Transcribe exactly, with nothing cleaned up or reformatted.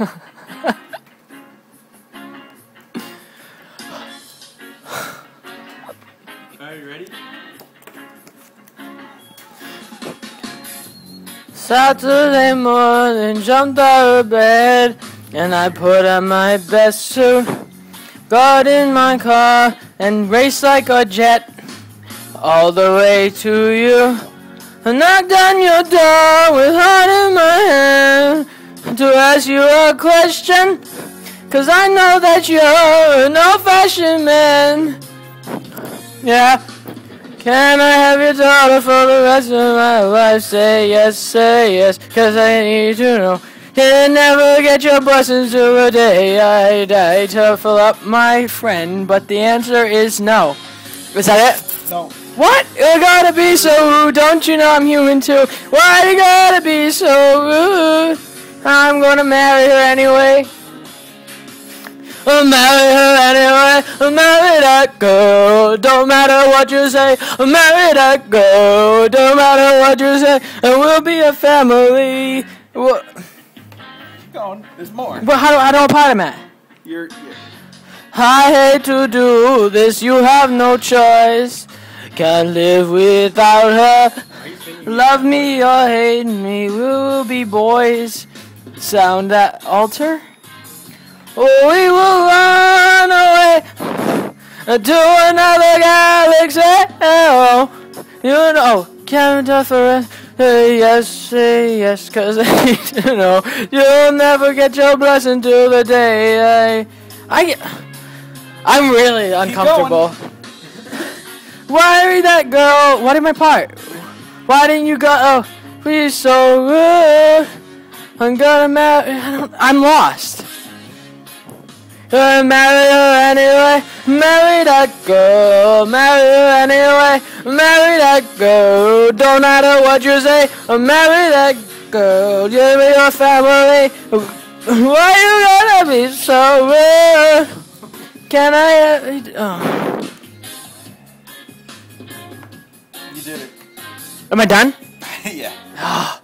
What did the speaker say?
Are you ready? Saturday morning, jumped out of bed, and I put on my best suit. Got in my car and raced like a jet all the way to you. I knocked on your door with heart in my hand to ask you a question, 'cause I know that you're an old-fashioned man. Yeah. Can I have your daughter for the rest of my life? Say yes, say yes, 'cause I need to know. You never get your blessings till the day I die to fill up my friend, but the answer is no. Is that it? No. What? You gotta be so rude, don't you know I'm human too? Why you gotta be so rude? I'm gonna marry her anyway. I'll marry her anyway, I'll marry that girl, don't matter what you say, I'll marry that girl, don't matter what you say, and we'll be a family. What? Keep going, there's more. Well, how do I know what part I'm at? You're, you're... I hate to do this, you have no choice, can't live without her, love me or hate me, we'll be boys. Sound that altar? Oh, we will run away to another galaxy. Oh, you know, can't difference. Say yes, say yes, 'cause I need to know. You'll never get your blessing till the day I, I, I'm really uncomfortable. Why that girl? What in my part? Why didn't you go? Oh, please, so good. I'm gonna marry. I don't, I'm lost. Uh, marry her anyway, marry that girl, marry her anyway, marry that girl, don't matter what you say, uh, marry that girl, give me your family, why you gotta be so rude, can I, uh, oh. You did it. Am I done? Yeah.